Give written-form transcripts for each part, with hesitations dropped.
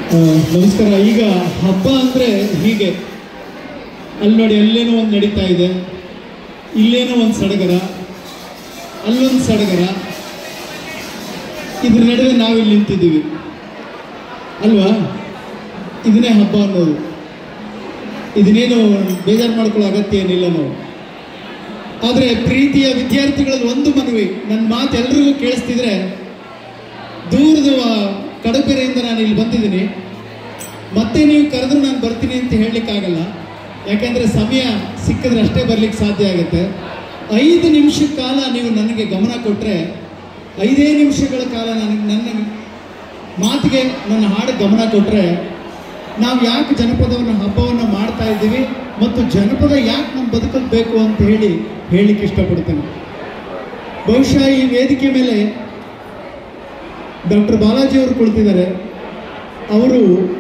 ನಮಸ್ಕಾರ. ಈಗ ಹಬ್ಬ ಅಂದರೆ ಹೀಗೆ, ಅಲ್ಲಿ ನೋಡಿ ಅಲ್ಲೇನೋ ಒಂದು ನಡೀತಾ ಇದೆ, ಇಲ್ಲೇನೋ ಒಂದು ಸಡಗರ, ಅಲ್ಲೊಂದು ಸಡಗರ, ಇದ್ರ ನಡುವೆ ನಾವಿಲ್ಲಿ ನಿಂತಿದ್ದೀವಿ ಅಲ್ವಾ? ಇದನ್ನೇ ಹಬ್ಬ ಅನ್ನೋದು. ಇದನ್ನೇನು ಬೇಜಾರು ಮಾಡ್ಕೊಳ್ಳೋ ಅಗತ್ಯ ಏನಿಲ್ಲ ನಾವು. ಆದರೆ ಪ್ರೀತಿಯ ವಿದ್ಯಾರ್ಥಿಗಳಲ್ಲಿ ಒಂದು ಮನವಿ, ನನ್ನ ಮಾತು ಎಲ್ರಿಗೂ ಕೇಳಿಸ್ತಿದ್ರೆ, ದೂರದ ಕಡಪೆರೆಯಿಂದ ನಾನು ಇಲ್ಲಿ ಬಂದಿದ್ದೀನಿ, ಮತ್ತೆ ನೀವು ಕರೆದ್ರು ನಾನು ಬರ್ತೀನಿ ಅಂತ ಹೇಳಲಿಕ್ಕಾಗಲ್ಲ. ಯಾಕೆಂದರೆ ಸಮಯ ಸಿಕ್ಕಿದ್ರೆ ಅಷ್ಟೇ ಬರ್ಲಿಕ್ಕೆ ಸಾಧ್ಯ ಆಗುತ್ತೆ. 5 ನಿಮಿಷದ ಕಾಲ ನೀವು ನನಗೆ ಗಮನ ಕೊಟ್ಟರೆ, 5 ನಿಮಿಷಗಳ ಕಾಲ ನನ್ನ ಮಾತಿಗೆ, ನನ್ನ ಹಾಡು ಗಮನ ಕೊಟ್ಟರೆ, ನಾವು ಯಾಕೆ ಜನಪದವನ್ನು ಹಬ್ಬವನ್ನು ಮಾಡ್ತಾ ಇದ್ದೀವಿ ಮತ್ತು ಜನಪದ ಯಾಕೆ ನಮ್ಮ ಬದುಕಲು ಬೇಕು ಅಂತ ಹೇಳಲಿಕ್ಕೆ ಇಷ್ಟಪಡ್ತೇನೆ. ಬಹುಶಃ ಈ ವೇದಿಕೆ ಮೇಲೆ ಡಾಕ್ಟರ್ ಬಾಲಾಜಿ ಅವರು ಕುಳಿತಿದ್ದಾರೆ. ಅವರು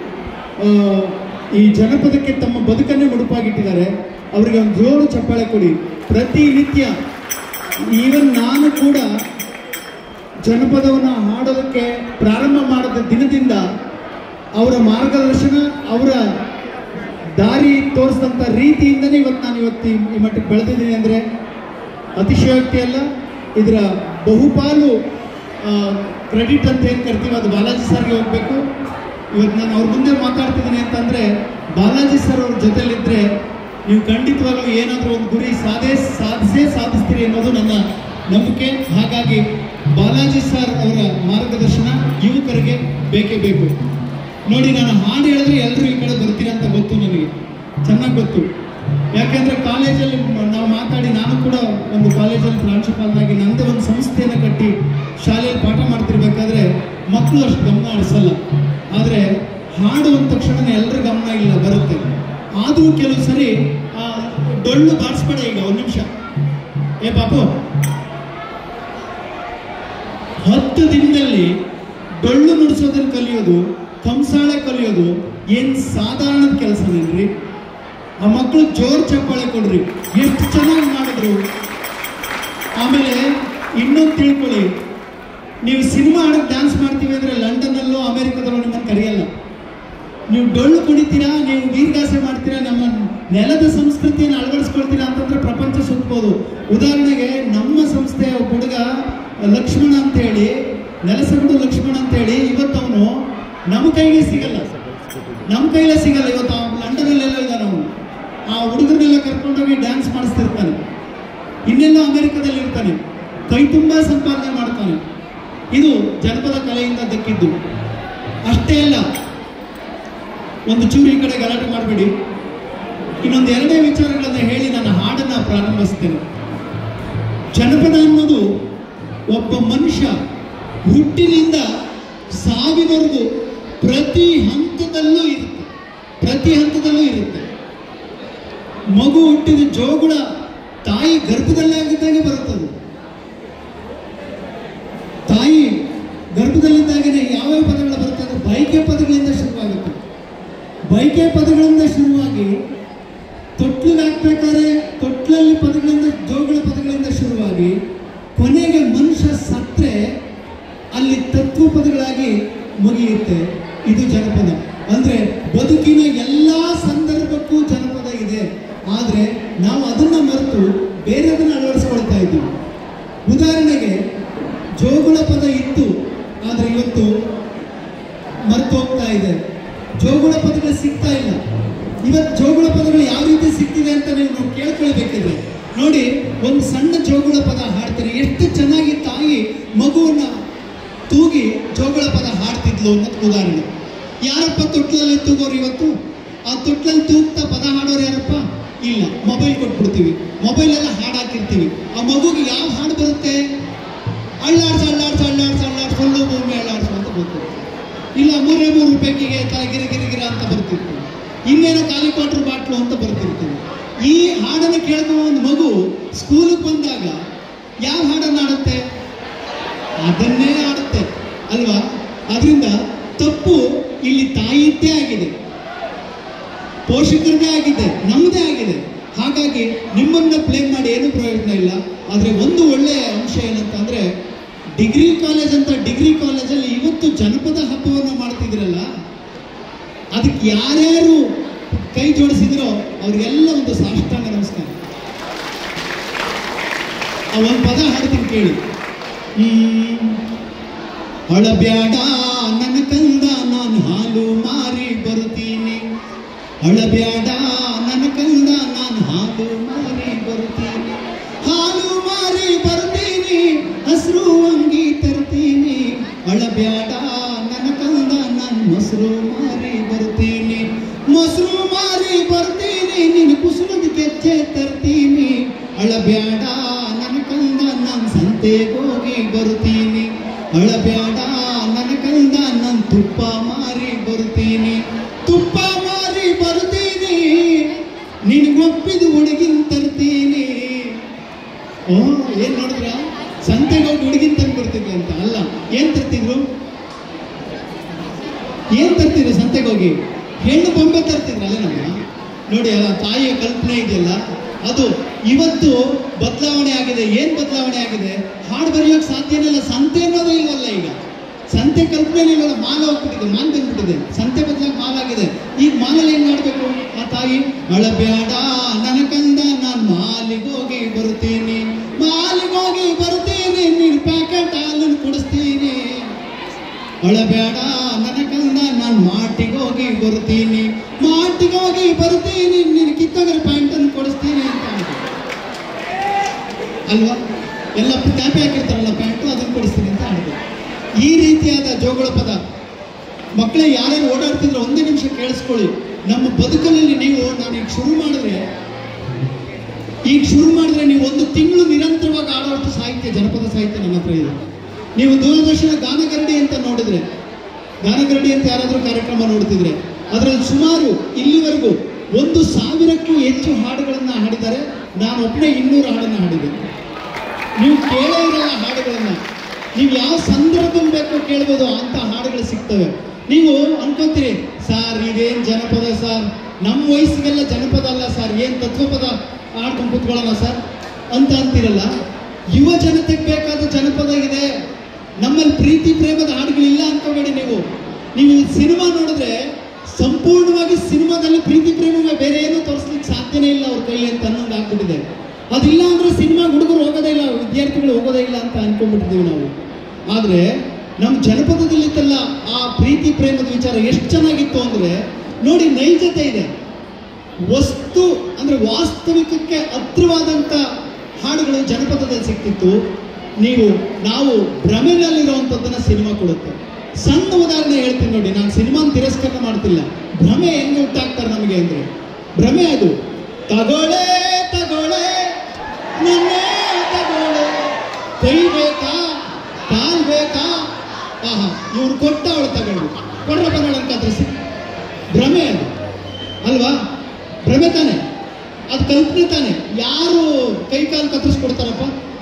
ಈ ಜನಪದಕ್ಕೆ ತಮ್ಮ ಬದುಕನ್ನೇ ಮುಡುಪಾಗಿಟ್ಟಿದ್ದಾರೆ. ಅವರಿಗೆ ಒಂದು ಜೋರು ಚಪ್ಪಾಳೆ ಕೊಡಿ. ಪ್ರತಿನಿತ್ಯ ಈವನ್ ನಾನು ಕೂಡ ಜನಪದವನ್ನು ಹಾಡೋದಕ್ಕೆ ಪ್ರಾರಂಭ ಮಾಡಿದ ದಿನದಿಂದ ಅವರ ಮಾರ್ಗದರ್ಶನ, ಅವರ ದಾರಿ ತೋರಿಸಿದಂಥ ರೀತಿಯಿಂದನೇ ನಾನು ಈ ಮಟ್ಟಕ್ಕೆ ಬೆಳೆದಿದ್ದೀನಿ ಅಂದರೆ ಅತಿಶಯೋಕ್ತಿ ಅಲ್ಲ. ಇದರ ಬಹುಪಾಲು ಕ್ರೆಡಿಟ್ ಅಂತ ಏನು ಕರಿತೀವಿ ಅದು ಬಾಲಾಜಿ ಸರ್ಗೆ ಹೋಗಬೇಕು. ಇವತ್ತು ನಾನು ಅವ್ರ ಮುಂದೆ ಮಾತಾಡ್ತಿದ್ದೀನಿ ಅಂತಂದರೆ, ಬಾಲಾಜಿ ಸರ್ ಅವ್ರ ಜೊತೆಲಿದ್ದರೆ ನೀವು ಖಂಡಿತವಾಗ್ಲೂ ಏನಾದರೂ ಒಂದು ಗುರಿ ಸಾಧಿಸ್ತೀರಿ ಅನ್ನೋದು ನನ್ನ ನಂಬಿಕೆ. ಹಾಗಾಗಿ ಬಾಲಾಜಿ ಸರ್ ಅವರ ಮಾರ್ಗದರ್ಶನ ಯುವಕರಿಗೆ ಬೇಕೇ ಬೇಕು. ನೋಡಿ, ನಾನು ಹಾಡು ಹೇಳಿದ್ರೆ ಎಲ್ಲರೂ ಈ ಕಡೆ ಬರ್ತೀರಾ ಅಂತ ಗೊತ್ತು, ನನಗೆ ಚೆನ್ನಾಗಿ ಗೊತ್ತು. ಯಾಕೆಂದರೆ ಕಾಲೇಜಲ್ಲಿ ನಾವು ಮಾತಾಡಿ, ನಾನು ಕೂಡ ಒಂದು ಕಾಲೇಜಲ್ಲಿ ಪ್ರಾಂಶುಪಾಲನಾಗಿ ನನ್ನದೇ ಒಂದು ಸಂಸ್ಥೆಯನ್ನು ಕಟ್ಟಿ ಶಾಲೆಯಲ್ಲಿ ಪಾಠ ಮಾಡ್ತಿರ್ಬೇಕಾದ್ರೆ ಮಕ್ಕಳು ಅಷ್ಟು ಗಮನ ಹರಿಸಲ್ಲ. ಆದರೆ ಹಾಡು ಅಂದ ತಕ್ಷಣ ಎಲ್ಲರ ಗಮನ ಇಲ್ಲ ಬರುತ್ತೆ. ಆದರೂ ಕೆಲವು ಸರಿ ಡೊಳ್ಳು ಬಾರಿಸ್ಬೇಡ, ಈಗ 1 ನಿಮಿಷ ಏ ಪಾಪು, 10 ದಿನದಲ್ಲಿ ಡೊಳ್ಳು ನುಡಿಸೋದನ್ನು ಕಲಿಯೋದು, ಕಂಸಾಳೆ ಕಲಿಯೋದು ಏನು ಸಾಧಾರಣದ ಕೆಲಸನೇನ್ರಿ? ಆ ಮಕ್ಕಳು ಜೋರು ಚಪ್ಪಾಳೆ ಕೊಡ್ರಿ, ಎಷ್ಟು ಚೆನ್ನಾಗಿ ಮಾಡಿದ್ರು. ಆಮೇಲೆ ಇನ್ನೊಂದು ತಿಳ್ಕೊಳ್ಳಿ, ನೀವು ಸಿನಿಮಾ ಹಾಡಕ್ಕೆ ಡ್ಯಾನ್ಸ್ ಮಾಡ್ತೀವಿ ಅಂದರೆ ಲಂಡನ್ನಲ್ಲೋ ಅಮೆರಿಕದಲ್ಲೋ ನಿಮ್ಮನ್ನು ಕರೆಯಲ್ಲ. ನೀವು ಡೊಳ್ಳು ಕುಡಿತೀರಾ, ನೀವು ವೀರಗಾಸೆ ಮಾಡ್ತೀರಾ, ನಮ್ಮ ನೆಲದ ಸಂಸ್ಕೃತಿಯನ್ನು ಅಳವಡಿಸ್ಕೊಳ್ತೀರಾ ಅಂತಂದ್ರೆ ಪ್ರಪಂಚ ಸುತ್ತಬೋದು. ಉದಾಹರಣೆಗೆ ನಮ್ಮ ಸಂಸ್ಥೆಯ ಹುಡುಗ ಲಕ್ಷ್ಮಣ ಅಂತೇಳಿ, ನೆಲಸಗಡು ಲಕ್ಷ್ಮಣ ಅಂತೇಳಿ, ಇವತ್ತವನು ನಮ್ಮ ಕೈಗೆ ಸಿಗಲ್ಲ, ಇವತ್ತು ಲಂಡನಲ್ಲೆಲ್ಲ ಇದ್ದಾನೆ. ಅವನು ಆ ಹುಡುಗರನ್ನೆಲ್ಲ ಕರ್ಕೊಂಡೋಗಿ ಡ್ಯಾನ್ಸ್ ಮಾಡಿಸ್ತಿರ್ತಾನೆ, ಇನ್ನೆಲ್ಲ ಅಮೆರಿಕದಲ್ಲಿ ಇರ್ತಾನೆ, ಕೈ ತುಂಬ ಸಂಪಾದನೆ ಮಾಡ್ತಾನೆ. ಇದು ಜನಪದ ಕಲೆಯಿಂದ ದಕ್ಕಿದ್ದು. ಅಷ್ಟೇ ಅಲ್ಲ, ಒಂದು ಚೂರು ಈ ಕಡೆ ಗಲಾಟೆ ಮಾಡಬೇಡಿ. ಇನ್ನೊಂದು 2 ವಿಚಾರಗಳನ್ನು ಹೇಳಿ ನನ್ನ ಹಾಡನ್ನು ಪ್ರಾರಂಭಿಸ್ತೇನೆ. ಜನಪದ ಅನ್ನೋದು ಒಬ್ಬ ಮನುಷ್ಯ ಹುಟ್ಟಿನಿಂದ ಸಾವಿನವರೆಗೂ ಪ್ರತಿ ಹಂತದಲ್ಲೂ ಇರುತ್ತೆ. ಮಗು ಹುಟ್ಟಿದ ಜೋಗುಳ ತಾಯಿ ಗರ್ಭದಲ್ಲೇ ಆಗಿದ್ದಾಗೆ ಬರುತ್ತದೆ. ತಾಯಿ ಗರ್ಭದಲ್ಲಿದ್ದಾಗನೇ ಯಾವ್ಯಾವ ಪದಗಳು ಬರ್ತದೆ? ಬೈಕೆ ಪದಗಳಿಂದ ಶುರುವಾಗುತ್ತೆ. ಬೈಕೆ ಪದಗಳಿಂದ ಶುರುವಾಗಿ ತೊಟ್ಲಿಗೆ ಹಾಕ್ಬೇಕಾದ್ರೆ ತೊಟ್ಲಲ್ಲಿ ಪದಗಳಿಂದ, ಜೋಗುಳ ಪದಗಳಿಂದ ಶುರುವಾಗಿ ಕೊನೆಗೆ ಮನುಷ್ಯ ಸತ್ರೆ ಅಲ್ಲಿ ತತ್ವ ಪದಗಳಾಗಿ ಮುಗಿಯುತ್ತೆ. ಇದು ಜನಪದ. ಅಂದರೆ ಬದುಕಿನ ಎಲ್ಲ ಸಂದರ್ಭಕ್ಕೂ ಜನಪದ ಇದೆ. ಆದರೆ ನಾವು ಅದನ್ನು ಮರೆತು ಬೇರೆದನ್ನು ಅಳವಡಿಸ್ಕೊಳ್ತಾ ಇದ್ದೀವಿ. ಉದಾಹರಣೆಗೆ ಜೋಗುಳ ಪದ ಇತ್ತು, ಆದರೆ ಇವತ್ತು ಮರೆತು ಹೋಗ್ತಾ ಇದೆ. ಜೋಗುಳ ಪದಗಳು ಸಿಗ್ತಾ ಇಲ್ಲ. ಇವತ್ತು ಜೋಗುಳ ಪದಗಳು ಯಾವ ರೀತಿ ಸಿಗ್ತಿದೆ ಅಂತ ನೀವು ಕೇಳ್ಕೊಳ್ಬೇಕಿದ್ರೆ ನೋಡಿ, ಒಂದು ಸಣ್ಣ ಜೋಗುಳ ಪದ ಹಾಡ್ತಾರೆ, ಎಷ್ಟು ಚೆನ್ನಾಗಿ ತಾಯಿ ಮಗುವನ್ನು ತೂಗಿ ಜೋಗುಳ ಪದ ಹಾಡ್ತಿದ್ಲು ಅನ್ನೋದು ಉದಾಹರಣೆ. ಯಾರಪ್ಪ ತೊಟ್ಲಲ್ಲಿ ತೂಗೋರು ಇವತ್ತು? ಆ ತೊಟ್ಲಲ್ಲಿ ತೂಗ್ತಾ ಪದ ಹಾಡೋರು ಯಾರಪ್ಪ? ಇಲ್ಲ. ಮೊಬೈಲ್ ಕೊಟ್ಬಿಡ್ತೀವಿ, ಮೊಬೈಲೆಲ್ಲ ಹಾಡು ಹಾಕಿರ್ತೀವಿ. ಆ ಮಗುಗೆ ಯಾವ ಹಾಡು ಬರುತ್ತೆ? ಅಳ್ಳಾಡ್ಸ ಫುಲ್ಲು ಭೂಮಿ ಅಳ್ಳಾಡ್ಸು ಅಂತ ಬರ್ತಿರ್ತೀವಿ. ಇಲ್ಲ 3 ರೂಪಾಯಿಗೆ ಗಿರಿಗಿರಿಗಿರ ಅಂತ ಬರ್ತಿರ್ತೀವಿ. ಇನ್ನೇನೋ ಖಾಲಿ ಕ್ವಾರ್ಟರ್ ಬಾಟ್ಲು ಅಂತ ಬರ್ತಿರ್ತೀವಿ. ಈ ಹಾಡನ್ನು ಕೇಳ್ಕೊ ಒಂದು ಮಗು ಸ್ಕೂಲಿಗೆ ಬಂದಾಗ ಯಾವ ಹಾಡನ್ನು ಆಡುತ್ತೆ? ಅದನ್ನೇ ಆಡುತ್ತೆ ಅಲ್ವಾ? ಅದರಿಂದ ತಪ್ಪು ಇಲ್ಲಿ ತಾಯಿದ್ದೇ ಆಗಿದೆ, ಪೋಷಕರದೇ ಆಗಿದೆ, ನಮ್ಮದೇ ಆಗಿದೆ. ಹಾಗಾಗಿ ನಿಮ್ಮನ್ನು ಬ್ಲೇಮ್ ಮಾಡಿ ಏನೂ ಪ್ರಯೋಜನ ಇಲ್ಲ. ಆದರೆ ಒಂದು ಒಳ್ಳೆಯ ಅಂಶ ಏನಂತಂದರೆ, ಡಿಗ್ರಿ ಕಾಲೇಜಲ್ಲಿ ಇವತ್ತು ಜನಪದ ಹಬ್ಬವನ್ನು ಮಾಡ್ತಿದ್ರಲ್ಲ, ಅದಕ್ಕೆ ಯಾರ್ಯಾರು ಕೈ ಜೋಡಿಸಿದ್ರೋ ಅವ್ರಿಗೆಲ್ಲ ಒಂದು ಸಾಷ್ಟಾಂಗ ನಮಸ್ಕಾರ. ಒಂದು ಪದ ಹಾಡ್ತೀನಿ ಕೇಳಿ. ಅಳಬ್ಯಾಡ ನನ್ನ ಕಂದ ನಾನು ಹಾಲು ಮಾರಿ ಬರುತ್ತೀನಿ, ಅಳಬ್ಯಾಡ ನನ್ನ ಕಂದ ನಾನು ಹಾಲು ಮಾರಿ ಬರುತ್ತೀನಿ, ಹಾಲು ಮಾರಿ ಬರ್ತೀನಿ ಹಸ್ರು ಅಂಗಿ ತರ್ತೀನಿ, ಅಳಬ್ಯಾಡ ನನ್ನ ಕಂದ ನಾನು ಮೊಸರು ಮಾರಿ ಬರ್ತೀನಿ, ಮೊಸರು ಮಾರಿ ಬರ್ತೀನಿ ನಿನ್ನ ಕುಸುಮದ ಕೆಚ್ಚೆ ತರ್ತೀನಿ, ಅಳಬ್ಯಾಡ ನನ್ನ ಕಂದ ನಾನು ಸಂತೆಗೋಗಿ ಬರ್ತೀನಿ, ಅಳಬ್ಯಾಡ ನನ್ನ ಕಂದ ನಾನು ತುಪ್ಪ ಮಾರಿ ಬರ್ತೀನಿ, ತುಪ್ಪ ಮಾರಿ ಬರ್ತೀನಿ ನಿನ್ಗೊಪ್ಪಿದ ಹುಡುಗಿನ ತರ್ತೀನಿ. ಏನ್ ನೋಡಿದ್ರ ಸಂತೆಗೋಗಿ ಹುಡುಗಿನ ತಂದು ಬರ್ತಿದ್ರು ಅಂತ ಅಲ್ಲ, ಏನ್ ತರ್ತಿದ್ರು? ಏನ್ ತರ್ತಿದ್ರು ಸಂತೆಗೋಗಿ? ಹೆಣ್ಣು ಬೊಂಬೆ ತರ್ತಿದ್ರಲ್ಲ ನಮ್ಮ. ನೋಡಿ ಅಲ್ಲ, ತಾಯಿಯ ಕಲ್ಪನೆ ಇದೆಯಲ್ಲ ಅದು ಇವತ್ತು ಬದಲಾವಣೆ ಆಗಿದೆ. ಏನ್ ಬದಲಾವಣೆ ಆಗಿದೆ? ಹಾಡು ಬರೆಯೋಕೆ ಸಾಧ್ಯನೇ ಇಲ್ಲ, ಸಂತೆ ಅನ್ನೋದೇ ಇಲ್ವಲ್ಲ. ಈಗ ಸಂತೆ ಕಲ್ಪನೆ ಇಲ್ವಲ್ಲ, ಮಾಲ್ ಹೋಗ್ಬಿಟ್ಟಿದೆ, ಮಾಲ್ ಬಂದ್ಬಿಟ್ಟಿದೆ, ಸಂತೆ ಬದಲಾಗಿ ಮಾಲ್ ಆಗಿದೆ. ಈಗ ಮಾಲಲ್ಲಿ ಏನ್ ಮಾಡ್ಬೇಕು ಆ ತಾಯಿ? ಅಳಬ್ಯಾಡ ನನ್ನ ಕಂದ ನಾನು ಮಾಲಿಗೋಗಿ ಬರ್ತೀನಿ, ಮಾಲಿಗೋಗಿ ಬರ್ತೀನಿ ನೀನು ಪ್ಯಾಕೆಟ್ ಹಾಲನ್ನು ಕುಡಿಸ್ತೀನಿ, ಅಳಬ್ಯಾಡ ನನ್ನ ಕಂದ ನಾನು ಮಾಟಿಗೋಗಿ ಬರ್ತೀನಿ, ಮಾಟಿಗೋಗಿ ಬರ್ತೀನಿ ನೀನು ಕಿತ್ತೋಗರ ಪ್ಯಾಂಟನ್ನು ಕೊಡಿಸ್ತೀನಿ ಅಂತ ಅಲ್ವಾ? ಎಲ್ಲ ಟ್ಯಾಪೆ ಹಾಕಿರ್ತಾರಲ್ಲ ಪ್ಯಾಂಟು, ಅದನ್ನು ಕೊಡಿಸ್ತೀನಿ ಅಂತ ಆಡ್ಬೇಕು. ಈ ರೀತಿಯಾದ ಜೋಗಳ ಪದ ಮಕ್ಕಳೇ ಯಾರ್ಯಾರು ಓಡಾಡ್ತಿದ್ರು ಒಂದೇ ನಿಮಿಷ ಕೇಳಿಸ್ಕೊಳ್ಳಿ. ನಮ್ಮ ಬದುಕಲ್ಲಿ ನೀವು ನಾನು ಈಗ ಶುರು ಮಾಡಿದ್ರೆ ನೀವು ಒಂದು ತಿಂಗಳು ನಿರಂತರವಾಗಿ ಆಡೋಷ್ಟು ಸಾಹಿತ್ಯ, ಜನಪದ ಸಾಹಿತ್ಯ ನನ್ನ ಹತ್ರ ಇದೆ. ನೀವು ದೂರದರ್ಶನ ಗಾನಗರಡಿ ಅಂತ ನೋಡಿದ್ರೆ, ಗಾನಗರಡಿ ಅಂತ ಯಾರಾದರೂ ಕಾರ್ಯಕ್ರಮ ನೋಡ್ತಿದ್ರೆ ಅದರಲ್ಲಿ ಸುಮಾರು ಇಲ್ಲಿವರೆಗೂ 1,000ಕ್ಕೂ ಹೆಚ್ಚು ಹಾಡುಗಳನ್ನು ಹಾಡಿದ್ದಾರೆ. ನಾನು ಒಬ್ಬನೇ 200 ಹಾಡನ್ನು ಹಾಡಿದ್ದೇನೆ. ನೀವು ಕೇಳೇ ಇರಲ್ಲ ಹಾಡುಗಳನ್ನ, ನೀವು ಯಾವ ಸಂದರ್ಭ ಬೇಕೋ ಕೇಳ್ಬೋದು, ಅಂತ ಹಾಡುಗಳು ಸಿಗ್ತವೆ. ನೀವು ಅನ್ಕೋತೀರಿ ಸರ್ ಇದೇನು ಜನಪದ ಸರ್, ನಮ್ಮ ವಯಸ್ಸಿಗೆಲ್ಲ ಜನಪದ ಅಲ್ಲ ಸರ್, ಏನು ತತ್ವಪದ ಹಾಡ್ಕೊಂಡು ಕೂತ್ಕೊಳ್ಳೋಣ ಸರ್ ಅಂತ ಅಂತೀರಲ್ಲ. ಯುವ ಜನತೆಗೆ ಬೇಕಾದ ಜನಪದ ಇದೆ. ನಮ್ಮಲ್ಲಿ ಪ್ರೀತಿ ಪ್ರೇಮದ ಹಾಡುಗಳಿಲ್ಲ ಅನ್ಕೋಬೇಡಿ. ನೀವು ಸಿನಿಮಾ ನೋಡಿದ್ರೆ ಸಂಪೂರ್ಣವಾಗಿ ಸಿನಿಮಾದಲ್ಲಿ ಪ್ರೀತಿ ಪ್ರೇಮ ಬೇರೆ ಏನೂ ತೋರಿಸ್ಲಿಕ್ಕೆ ಸಾಧ್ಯನೇ ಇಲ್ಲ ಅವ್ರ ಕೈಲಿ ಅಂತ ಅನ್ನೋದು ಆಗ್ಬಿಟ್ಟಿದೆ. ಅದಿಲ್ಲ ಅಂದ್ರೆ ಸಿನಿಮಾ ಹುಡುಗರು ಹೋಗೋದೇ ಇಲ್ಲ, ವಿದ್ಯಾರ್ಥಿಗಳು ಹೋಗೋದೇ ಇಲ್ಲ ಅಂತ ಅನ್ಕೊಂಡ್ಬಿಟ್ಟಿದ್ದೀವಿ ನಾವು. ಆದರೆ ನಮ್ಮ ಜನಪದದಲ್ಲಿತ್ತಲ್ಲ ಆ ಪ್ರೀತಿ ಪ್ರೇಮದ ವಿಚಾರ ಎಷ್ಟು ಚೆನ್ನಾಗಿತ್ತು ಅಂದರೆ ನೋಡಿ, ನೈಜತೆ ಇದೆ, ವಸ್ತು ಅಂದರೆ ವಾಸ್ತವಿಕಕ್ಕೆ ಹತ್ರವಾದಂಥ ಹಾಡುಗಳು ಜನಪದದಲ್ಲಿ ಸಿಗ್ತಿತ್ತು. ನಾವು ಭ್ರಮೆನಲ್ಲಿರುವಂಥದ್ದನ್ನು ಸಿನಿಮಾ ಕೊಡುತ್ತೆ. ಸಣ್ಣ ಉದಾಹರಣೆ ಹೇಳ್ತೀನಿ ನೋಡಿ, ನಾನು ಸಿನಿಮಾನ ತಿರಸ್ಕಾರ ಮಾಡ್ತಿಲ್ಲ. ಭ್ರಮೆ ಹೆಂಗೆ ಹುಟ್ಟಾಕ್ತಾರೆ ನಮಗೆ ಅಂದರೆ, ಭ್ರಮೆ ಅದು ತಗೊಳ್ಳೆ ತಗೊಳ್ಳೆ ನನ್ನೇ ತಗೊಳ್ಳೆ, ಕೈ ಬೇಕಾ ಕಾಲ್ ಬೇಕಾ, ಆಹಾ ಇವ್ರು ಕೊಟ್ಟ ಅವಳು ತಗೊಂಡು ಕೊಡ್ರಪ್ಪ ನೋಡಂತ ಕತ್ರಿಸಿ. ಭ್ರಮೆ ಅದು ಅಲ್ವಾ? ಭ್ರಮೆ ತಾನೆ, ಅದು ಕಲ್ಪನೆ ತಾನೆ. ಯಾರು ಕೈ ಕಾಲು ಕತ್ತರಿಸ್ಕೊಡ್ತಾರಪ್ಪ?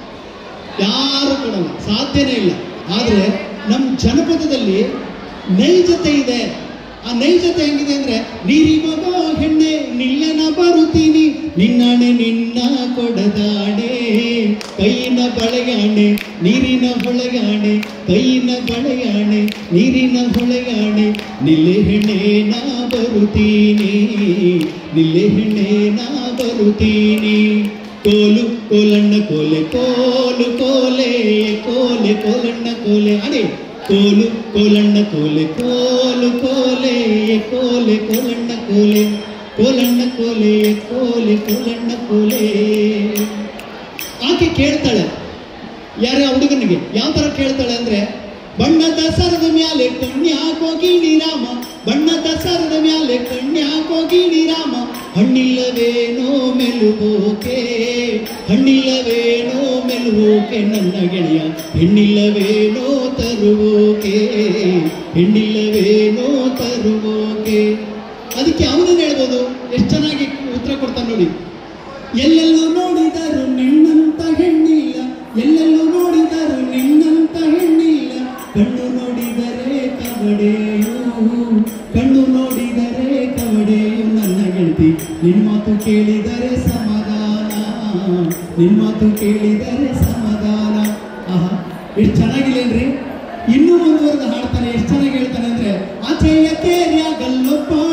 ಯಾರು ಕೊಡಲ್ಲ, ಸಾಧ್ಯನೇ ಇಲ್ಲ. ಆದರೆ ನಮ್ಮ ಜನಪದದಲ್ಲಿ ನೈಜತೆ ಇದೆ. ಆ ನೈಜತೆ ಹೆಂಗಿದೆ ಅಂದರೆ, ನೀರಿಗೋಗೋ ಹೆಣ್ಣೆ ನಿಲ್ಲನ ಬರುತ್ತೀನಿ, ನಿನ್ನಣೆ ನಿನ್ನ ಕೊಡದಾಣೆ, ಕೈಯಿನ ಬಳೆಯಾಣೆ ನೀರಿನ ಹೊಳೆಯಾಣೆ, ಕೈಯಿನ ಬಳೆಯಾಣೆ ನೀರಿನ ಹೊಳೆಯಾಣೆ, ನಿಲ್ಲೆ ಹೆಣ್ಣೆ ನಾ ಬರುತ್ತೀನಿ, ನಿಲ್ಲೆ ಹೆಣ್ಣೆ ನಾ ಬರುತ್ತೀನಿ, ಕೋಲು ಕೋಲಣ್ಣ ಕೋಲೆ ಕೋಲು ಕೋಲೆ ಕೋಲೆ ಕೋಲಣ್ಣ ಕೋಲೆ ಅಡೆ, ಕೋಲು ಕೋಲಣ್ಣ ಕೋಲೆ ಕೋಲು ಕೋಲೆ ಕೋಲೆ ಕೋಲಣ್ಣ ಕೋಲೆ, ಕೋಲಣ್ಣ ಕೋಲೆ ಕೋಲೆ ಕೋಲಣ್ಣ ಕೋಲೆ. ಆಕೆ ಕೇಳ್ತಾಳೆ, ಯಾರ ಹುಡುಗನಿಗೆ ಯಾವ ಥರ ಕೇಳ್ತಾಳೆ ಅಂದರೆ, ಬಣ್ಣದ ಸರದ ಮ್ಯಾಲೆ ಕಣ್ಯಾಕೋಗಿ ನೀರಾಮ, ಬಣ್ಣದ ಸರದ ಮ್ಯಾಲೆ ಕಣ್ಯಾಕೋಗಿ ನೀರಾಮ, ಹಣ್ಣಿಲ್ಲವೇನೋ ಮೆಲುಗೋಕೆ, ಹಣ್ಣಿಲ್ಲವೇನೋ ಮೆಲುಗೋಕೆ ನನ್ನ ಗೆಳೆಯ, ಹೆಣ್ಣಿಲ್ಲವೇನೋ ತರುವೋಕೆ, ಹೆಣ್ಣಿಲ್ಲವೇನೋ ತರುವೋಕೆ. ಅದಕ್ಕೆ ಅವನೇನು ಹೇಳ್ಬೋದು, ಎಷ್ಟು ಚೆನ್ನಾಗಿ ಉತ್ತರ ಕೊಡ್ತಾನೆ ನೋಡಿ. ಎಲ್ಲೆಲ್ಲೂ ನೋಡಿದರು ನಿನ್ನಂತ ಹೆಣ್ಣಿಲ್ಲ, ಎಲ್ಲೆಲ್ಲೂ ನೋಡಿದರು ನಿನ್ನಂತ ಹೆಣ್ಣಿಲ್ಲ, ಕಣ್ಣು ನೋಡಿದರೆ ಕವಡೆಯು, ಕಣ್ಣು ನೋಡಿದರೆ ಕವಡೆಯು ನನ್ನ ಗೆಳತಿ, ನಿನ್ನ ಮಾತು ಕೇಳಿದರೆ ಸಮಾಧಾನ, ನಿನ್ನ ಮಾತು ಕೇಳಿದರೆ ಸಮಾಧಾನ. ಆಹಾ ಎಷ್ಟು ಚೆನ್ನಾಗಿಲ್ಲೇನ್ರಿ? ಇನ್ನೂ ಮುಂದುವರೆದು ಹಾಡ್ತಾನೆ, ಎಷ್ಟು ಚೆನ್ನಾಗಿ ಹೇಳ್ತಾನೆ ಅಂದರೆ, ಆಚೆಯ ಕೇರ್ಯಾಗಲ್ಲೊಬ್ಬ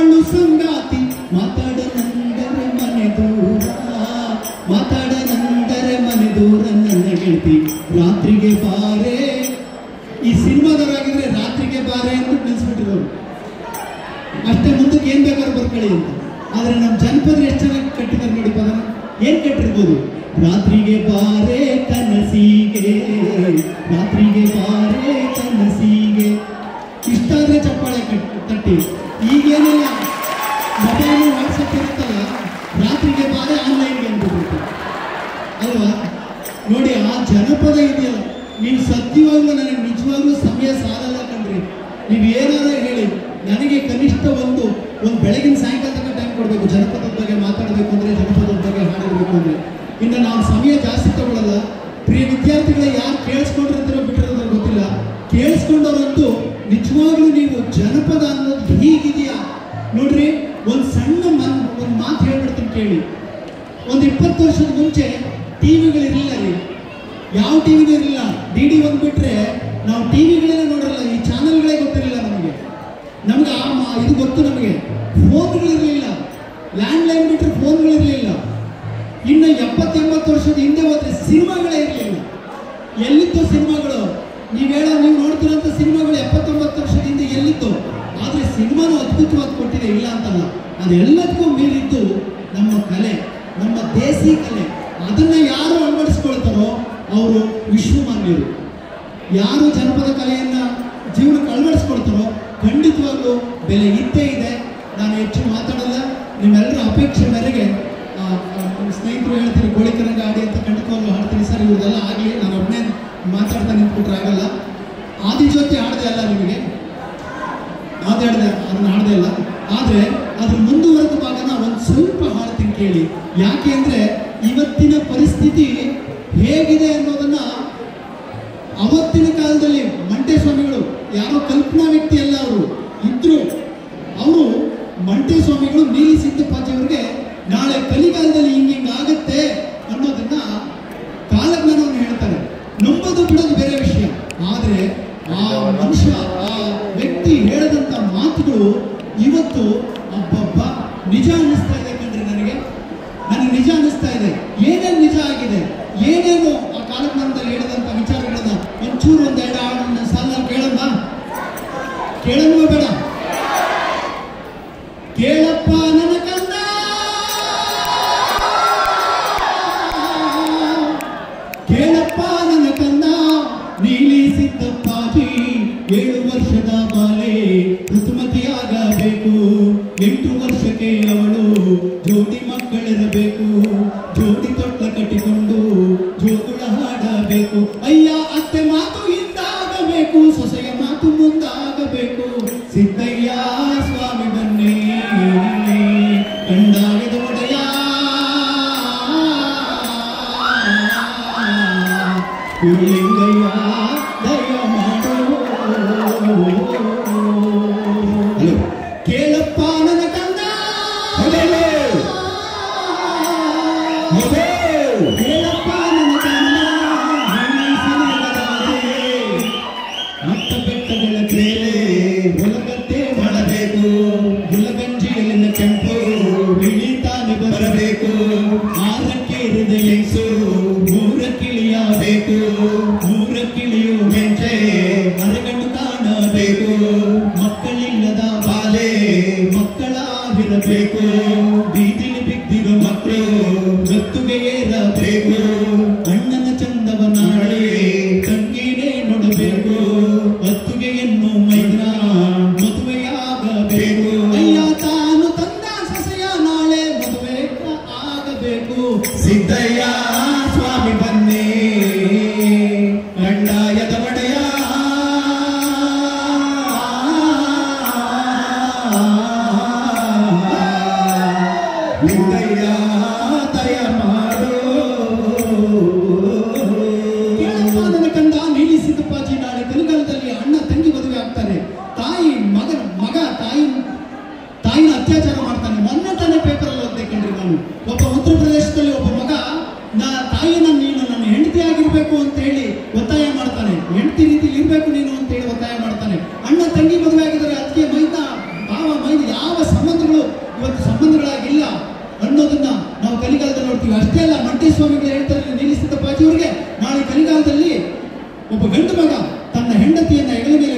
ಅಷ್ಟೇ, ಮುಂದಕ್ಕೆ ಏನ್ ಬೇಕಾದ್ರೂ ಬರ್ಕೊಳ್ಳಿ ಅಂತ. ಆದ್ರೆ ನಮ್ಮ ಜನಪದ ಎಷ್ಟು ಚೆನ್ನಾಗಿ ಕಟ್ಟಿದ್ದಾರೆ ನೋಡಿ ಪದನ. ಏನ್ ಕಟ್ಟಿರ್ಬೋದು? ರಾತ್ರಿಗೆ ಬಾರೆ ಕನಸಿಗೆ, ರಾತ್ರಿಗೆ ಬಾರೆ ಕನಸಿಗೆ. ಇಷ್ಟಾದ್ರೆ ಚಪ್ಪಾಳೆ ತಟ್ಟಿ. ಈಗೇನಿಲ್ಲ, ಮೊಬೈಲು ವಾಟ್ಸಪ್ ಇರುತ್ತಲ್ಲ, ರಾತ್ರಿಗೆ ಬಾರೆ ಆನ್ಲೈನ್ಗೆ ಅಂದ್ಬಿಟ್ಟು ಅಲ್ವಾ? ನೋಡಿ ಆ ಜನಪದ ಇದೆಯಲ್ಲ, ನೀವು ಸತ್ಯವಾಗ್ಲೂ ನನಗೆ ನಿಜವಾಗ್ಲೂ ಸಮಯ ಸಾಲಲ್ಲ ಕಣ್ರಿ. ನೀವು ಏನಾದ್ರು ಹೇಳಿ, ನನಗೆ ಕನಿಷ್ಠ ಒಂದು ಬೆಳಗಿನ ಸಾಯಂಕಾಲ ತನಕ ಟೈಮ್ ಕೊಡಬೇಕು. ಜನಪದದ ಬಗ್ಗೆ ಮಾತಾಡಬೇಕು ಅಂದರೆ, ಜನಪದದ ಬಗ್ಗೆ ಹಾಡಬೇಕು ಅಂದರೆ. ಇನ್ನು ನಾನು ಸಮಯ ಜಾಸ್ತಿ ತಗೊಳ್ಳಲ್ಲ. ಪ್ರಿಯ ವಿದ್ಯಾರ್ಥಿಗಳೇ, ಯಾರು ಕೇಳಿಸ್ಕೊಂಡಿರ್ತಾರೋ ಬಿಟ್ಟಿರೋದ್ರ ಗೊತ್ತಿಲ್ಲ. ಕೇಳಿಸ್ಕೊಂಡವರಂತೂ ನಿಜವಾಗ್ಲೂ ನೀವು ಜನಪದ ಅನ್ನೋದು ಹೀಗಿದೆಯಾ ನೋಡ್ರಿ. ಒಂದು ಸಣ್ಣ ಒಂದು ಮಾತು ಹೇಳ್ಬಿಡ್ತೀನಿ ಕೇಳಿ. ಒಂದು 20 ವರ್ಷದ ಮುಂಚೆ ಟಿವಿಗಳಿರಲಿಲ್ಲ ರೀ. ಯಾವ ಟಿವಿನೂ ಇರಲಿಲ್ಲ. DD1 ಬಿಟ್ರೆ ನಾವು ಟಿವಿಗಳೇ ನೋಡಿರಲ್ಲ. ಈ ಚಾನಲ್ಗಳೇ ಗೊತ್ತಿರಲಿಲ್ಲ ನಮಗೆ. ಇದು ಗೊತ್ತು ನಮಗೆ. ಫೋನ್ಗಳಿರಲಿಲ್ಲ. ಲ್ಯಾಂಡ್ಲೈನ್ ಬಿಟ್ಟರೆ ಫೋನ್ಗಳಿರಲಿಲ್ಲ. ಇನ್ನು 70-80 ವರ್ಷದ ಹಿಂದೆ ಹೋದ್ರೆ ಸಿನಿಮಾಗಳೇ ಇರಲಿಲ್ಲ. ಎಲ್ಲಿತ್ತು ಸಿನಿಮಾಗಳು? ನೀವು ನೋಡ್ತಿರೋಂಥ ಸಿನಿಮಾಗಳು 70-80 ವರ್ಷದ ಹಿಂದೆ ಎಲ್ಲಿತ್ತು? ಆದರೆ ಸಿನಿಮಾನು ಅದ್ಭುತವಾಗಿ ಕೊಟ್ಟಿದೆ, ಇಲ್ಲ ಅಂತಲ್ಲ. ಅದೆಲ್ಲದಕ್ಕೂ ಮೀರಿದ್ದು ನಮ್ಮ ಕಲೆ, ನಮ್ಮ ದೇಸಿ ಕಲೆ. ಅದನ್ನ ಯಾರು ಅಳವಡಿಸ್ಕೊಳ್ತಾರೋ ಅವರು ವಿಶ್ವಮಾನ್ಯರು. ಯಾರು ಜನಪದ ಕಲೆಯನ್ನ ಜೀವನಕ್ಕೆ ಅಳವಡಿಸ್ಕೊಳ್ತಾರೋ ಖಂಡಿತವಾಗ್ಲೂ ಬೆಲೆ ಇದ್ದೇ ಇದೆ. ನಾನು ಹೆಚ್ಚು ಮಾತಾಡಲ್ಲ. ನಿಮ್ಮೆಲ್ಲರ ಅಪೇಕ್ಷೆ ಮೇರೆಗೆ ಸ್ನೇಹಿತರು ಹೇಳ್ತೀನಿ, ಗೋಳಿಕರಂಗ ಆಡಿ ಅಂತ ಖಂಡಿತವಾಗ್ಲೂ ಹಾಡ್ತೀನಿ ಸರ್. ಇವ್ರದೆಲ್ಲ ಆಗಲಿ, ನಾನು ಒಬ್ಬನೇ ಮಾತಾಡ್ತಾ ನಿಂತ್ಬಿಟ್ರೆ ಆಗಲ್ಲ. ಆದಿ ಜೊತೆ ಹಾಡದೆ ಅಲ್ಲ, ನಿಮಗೆ ಅದನ್ನ ಹಾಡದೆ ಅಲ್ಲ. ಆದರೆ ಅದ್ರ ಮುಂದುವರೆದ ಭಾಗನ ಒಂದು ಸ್ವಲ್ಪ ಹಾಡ್ತೀನಿ ಕೇಳಿ. ಯಾಕೆ ಅಂದರೆ ಇವತ್ತಿನ ಪರಿಸ್ಥಿತಿ ಹೇಗಿದೆ ಅನ್ನೋದನ್ನ ಅವತ್ತಿನ ಕಾಲದಲ್ಲಿ ಮಂಟೇಸ್ವಾಮಿಗಳು, ಯಾರೋ ಕಲ್ಪನಾ ವ್ಯಕ್ತಿ ಅಲ್ಲ, ಅವರು ಇದ್ರು. ಅವರು ಮಂಟೇಸ್ವಾಮಿಗಳು ನೀಲಿ ಸಿದ್ದಪ್ಪಾಜಿಯವರಿಗೆ ನಾಳೆ ಕಲಿಕಾಲದಲ್ಲಿ ಹಿಂಗಾಗತ್ತೆ ಅನ್ನೋದನ್ನ ಕಾಲಜ್ಞಾನವನ್ನು ಹೇಳ್ತಾರೆ. ನಂಬೋದು ಬಿಡೋದು ಬೇರೆ ವಿಷಯ. ಆದರೆ ಆ ಮನುಷ್ಯ, ಆ ವ್ಯಕ್ತಿ ಹೇಳಿದಂಥ ಮಾತುಗಳು ಇವತ್ತು ಅಬ್ಬಬ್ಬ ನಿಜ ಅನ್ನಿಸ್ತಾ ಇದೆ ಕಣ್ರಿ. ನನಗೆ ನಿಜ ಅನ್ನಿಸ್ತಾ ಇದೆ. ಏನೇನು ನಿಜ ಆಗಿದೆ, ಏನೇನು ಆ ಕಾಲಜ್ಞಾನದಲ್ಲಿ ಹೇಳಿದಂಥ ವಿಚಾರಗಳನ್ನ ಒಂಚೂರು ಒಂದೆರಡು ಹಾಡನ್ನ ಸಾಲ ಕೇಳೋಣ ಬೇಡ? ಕೇಳಪ್ಪ ನನ್ನ ಕಂದ, ಕೇಳಪ್ಪ ನನ್ನ ಕಂದ, ನೀಲಿ ಸಿದ್ದಪ್ಪಾಜಿ 7 ವರ್ಷದ ಬಾಲೆ ಋತುಮತಿಯಾಗಬೇಕು. 8 ವರ್ಷಕ್ಕೆ ಅವಳು ಜೋಡಿ ಮಕ್ಕಳಿರಬೇಕು. ಜೋಡಿ ತೊಟ್ಲ ಕಟ್ಟಿಕೊಂಡು ಜೋಗುಳ ಹಾಡಬೇಕು. ಅಯ್ಯ ಅತ್ತೆ ಮಾತು ಹಿಂದಾಗಬೇಕು, ಸೊಸೆಯ ಮಾತು ಮುಂದಾಗಬೇಕು. ಸಿದ್ದಯ್ಯ ಸ್ವಾಮಿ ಬನ್ನಿ ಕಂಡಾಗದ ಒಡೆಯ, ಲಿಂಗಯ್ಯ ದಯ ಮಾಡೋ. ಕೇಳಪ್ಪ ನನ್ನ ಕಂದ, ಕೇಳಪ್ಪ ನನ್ನ ಕಂದ, ಮತ್ತ ಬೆಟ್ಟಗಳ ಕ್ರೇಲೆ ಹೊಲಗದ್ದೆ ಮಾಡಬೇಕು. ಹುಲಗಂಜಿಯಲ್ಲಿನ ಕೆಂಪು ಬಿಳಿತಾನೆ ಬರಬೇಕು. 6ಕ್ಕೆ ಹೃದಯಸು 3 ಕಿಳಿಯಬೇಕು. 3 ಕಿಳಿಯು ಹೆಂಚೆ ಮರಗಂಡು ಕಾಣಬೇಕು. ಮಕ್ಕಳಿಲ್ಲದ ಬಾಲೆ ಮಕ್ಕಳಾಗಿರಬೇಕು. ಬೀದಿಲಿ ಬಿದ್ದಿರೋ ಮಕ್ಕಳು ಗತ್ತುಗೆ ಏರಬೇಕು. ಅಣ್ಣನ ಚಂದವ ನಾಳೆ ತಂಗಿನೇ ನೋಡಬೇಕು. ಅತ್ತುಗೆಯನ್ನು ಮೈನ ಮದುವೆಯಾಗಬೇಕು. ಅಯ್ಯ ತಾನು ತಂದ ಸೊಸೆಯ ನಾಳೆ ಮದುವೆ ಆಗಬೇಕು. ಸಿದ್ದಯ್ಯ ಸ್ವಾಮಿ ಬನ್ನಿ ಕಂಡಾಯದ ಒಡೆಯ, ಲಿಂಗಯ್ಯ ದಯ ಮಾಡೋ. ಕೇಳಪ್ಪ ನನ್ನ ಕಂದ, ನೀಲಿ ಸಿದ್ದಪ್ಪಾಜಿ ನಾಳೆ ಕಲಿಕಾಲದಲ್ಲಿ ಅಣ್ಣ ತಂಗಿ ಮದುವೆ ಆಗ್ತಾರೆ. ಮಗ ತಾಯಿನ ಅತ್ಯಾಚಾರ ಮಾಡ್ತಾನೆ. ಮೊನ್ನೆ ತಾನೇ ಪೇಪರಲ್ಲಿ ಓದ್ದೆ ಕಣ್ರಿ ನಾನು. ಒಬ್ಬ ಉತ್ತರ ಪ್ರದೇಶದಲ್ಲಿ ಒಬ್ಬ ಮಗ ತಾಯಿನ ನೀನು ನನ್ನ ಹೆಂಡತಿ ಆಗಿರ್ಬೇಕು ಅಂತ ಹೇಳಿ ಒತ್ತಾಯ ಮಾಡ್ತಾನೆ. ಹೆಂಡತಿ ರೀತಿಲಿ ಇರ್ಬೇಕು ನೀನು ಅಂತ ಹೇಳಿ ಒತ್ತಾಯ ಮಾಡ್ತಾನೆ. ಅಣ್ಣ ತಂಗಿ ಮದುವೆ ಆಗಿದ್ದಾರೆ. ಅದಕ್ಕೆ ಭಾವ ಯಾವ ಸಂಬಂಧಗಳು ಇವತ್ತು ಸಂಬಂಧಗಳಾಗಿಲ್ಲ ಅನ್ನೋದನ್ನ ನಾವು ಕಲಿಕಾಲದಲ್ಲಿ ನೋಡ್ತೀವಿ. ಅಷ್ಟೇ ಅಲ್ಲ, ಮಂಟೇಸ್ವಾಮಿಗಳು ಹೇಳ್ತಾರೆ, ನೀಲಿ ಸಿದ್ದಪ್ಪಾಜಿ ಅವರಿಗೆ ನಾಳೆ ಕಲಿಕಾಲದಲ್ಲಿ ಒಬ್ಬ ಗಂಡು ಮಗ ತನ್ನ ಹೆಂಡತಿಯನ್ನ ಹೆಗಲ ಮೇಲೆ